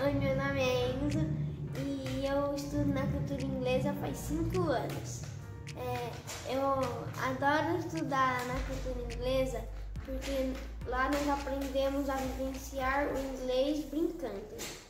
Oi, meu nome é Enzo e eu estudo na Cultura Inglesa faz 5 anos. Eu adoro estudar na Cultura Inglesa porque lá nós aprendemos a vivenciar o inglês brincando.